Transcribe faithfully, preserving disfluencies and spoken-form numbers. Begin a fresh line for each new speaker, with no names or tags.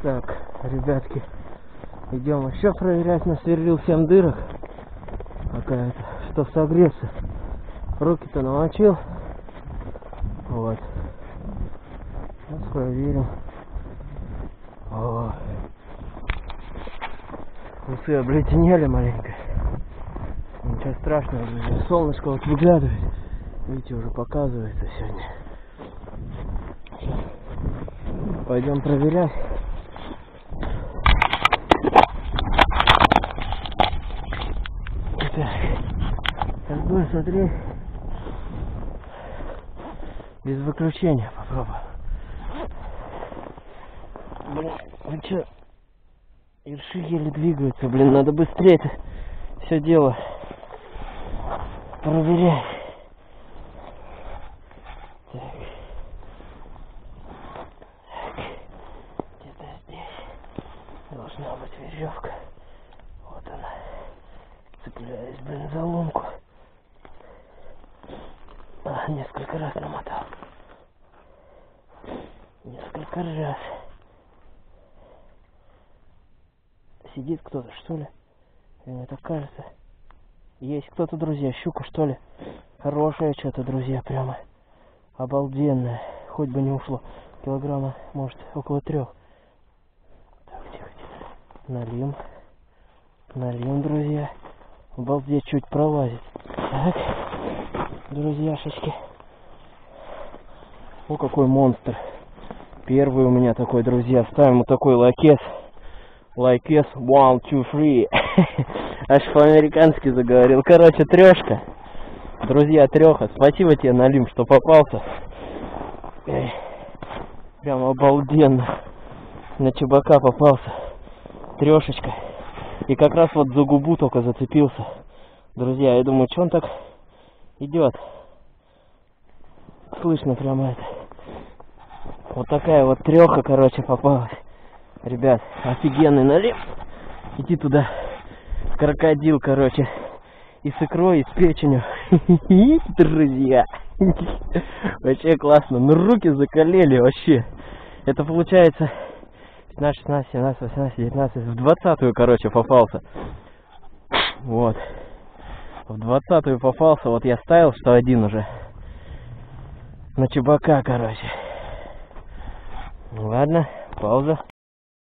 Так, ребятки, идем еще проверять. Насверлил семь дырок. Пока это, что согреться. Руки-то намочил. Вот. Сейчас проверим. О. Усы обледенели маленько. Ничего страшного, друзья. Солнышко вот выглядывает. Видите, уже показывается сегодня. Сейчас пойдем проверять. Так, будем смотреть. Без выключения попробуем. Блин, ну что? Ерши еле двигаются, блин, надо быстрее это все дело проверять. Так. Так. Где-то здесь должна быть веревка. Вот она. Цепляюсь, блин, за лунку. А, несколько раз намотал. Несколько раз. Сидит кто-то, что ли? Мне так кажется. Есть кто-то, друзья, щука, что ли? Хорошая что-то, друзья, прямо обалденная. Хоть бы не ушло. Килограмма, может, около трех. Так, тихо, тихо. Нальем. Нальем, друзья. Обалдеть, чуть пролазит. Так, друзьяшечки. О, какой монстр. Первый у меня такой, друзья. Ставим вот такой лайкес. Лайкес, one, two, three. Аж по-американски заговорил. Короче, трешка. Друзья, треха. Спасибо тебе, Налим, что попался. Эй, прям обалденно. На чебака попался. Трешечка. И как раз вот за губу только зацепился. Друзья, я думаю, что он так идет. Слышно прямо это. Вот такая вот треха, короче, попалась. Ребят, офигенный налив. Иди туда. Крокодил, короче. И с икрой, и с печенью. Друзья. Вообще классно. Ну руки закалели вообще. Это получается пятнадцать, шестнадцать, семнадцать, восемнадцать, девятнадцать. В двадцатую, короче, попался. Вот. В двадцатую попался. Вот я ставил, что один уже. На чебака, короче. Ладно, пауза.